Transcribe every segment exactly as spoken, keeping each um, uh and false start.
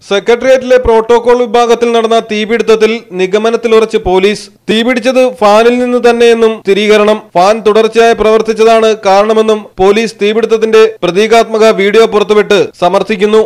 സെക്രട്ടേറിയറ്റിലെ protocol വിഭാഗത്തിൽ നടന്ന തീപിടുത്തത്തിൽ നിഗമനത്തിലുറച്ച് police. തീപിടിച്ചത് ഫാനിൽ നിന്ന് തന്നെയെന്നും സ്ഥിരീകരണം. ഫാൻ തുടർച്ചയായി പ്രവർത്തിച്ചതാണ് കാരണമെന്നും പോലീസ് തീപിടുത്തത്തിന്റെ പ്രതീകാത്മക വീഡിയോ പുറത്തുവിട്ട് സമർത്ഥിക്കുന്നു.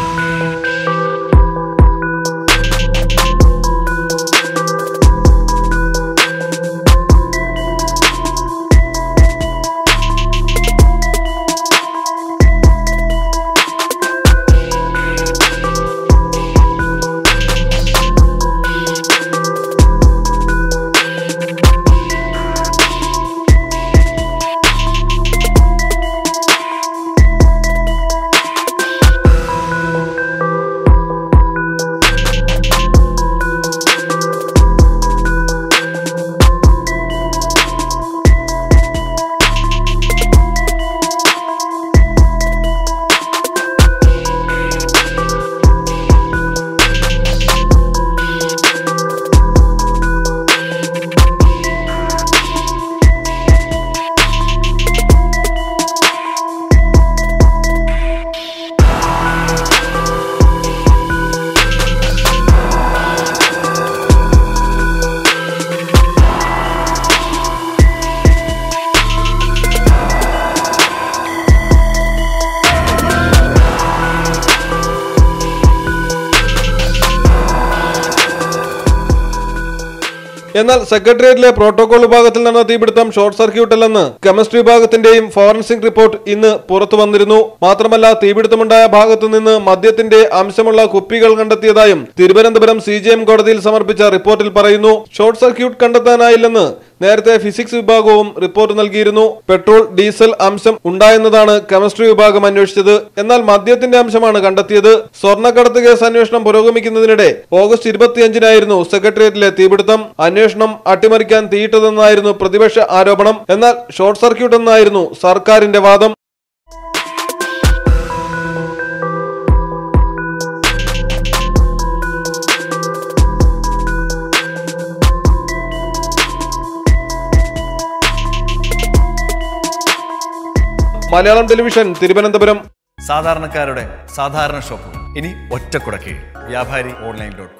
എന്നാൽ സെക്രട്ടേറിയറ്റിലെ പ്രോട്ടോകോൾ വിഭാഗത്തിൽ നടന്ന തീപിടുത്തം ഷോർട്ട് സർക്യൂട്ട് അല്ലെന്ന് കെമിസ്ട്രി വിഭാഗത്തിന്റെയും ഫോറൻസിക് റിപ്പോർട്ട് ഇന്ന് പുറത്തു വന്നിരുന്നു. മാത്രമല്ല, തീപിടുത്തമുണ്ടായ ഭാഗത്തു നിന്ന് മദ്യത്തിന്റെ അംശമുള്ള കുപ്പികൾ കണ്ടെത്തിയതായും തിരുവനന്തപുരം സി ജെ എം കോടതിയിൽ സമർപ്പിച്ച റിപ്പോർട്ടിൽ പറയുന്നു. ഷോർട്ട് സർക്യൂട്ട് കണ്ടെത്താനായില്ലെന്ന് നേരത്തെ ഫിസിക്സ് വിഭാഗവും റിപ്പോർട്ട് നൽകിയിരുന്നു. പെട്രോൾ, ഡീസൽ അംശം ഉണ്ടായെന്നതാണ് കെമിസ്ട്രി വിഭാഗം അന്വേഷിച്ചത്. എന്നാൽ മദ്യത്തിന്റെ അംശമാണ് കണ്ടെത്തിയത്. സ്വർണ്ണക്കടത്ത് കേസ് അന്വേഷണം പുരോഗമിക്കുന്നതിനിടെ ഓഗസ്റ്റ് ഇരുപത്തിയഞ്ചിനായിരുന്നു സെക്രട്ടേറിയറ്റിലെ തീപിടുത്തം. അന്വേഷണം അട്ടിമറിക്കാൻ തീയിട്ടതെന്നായിരുന്നു പ്രതിപക്ഷ ആരോപണം. എന്നാൽ ഷോർട്ട് സർക്യൂട്ട് എന്നായിരുന്നു സർക്കാരിന്റെ വാദം. മലയാളം ടെലിവിഷൻ, തിരുവനന്തപുരം. സാധാരണക്കാരുടെ സാധാരണ ഷോപ്പ് ഇനി ഒറ്റക്കുടക്കീഴിൽ. വ്യാപാരി ഓൺലൈൻ ഡോട്ട് കോം.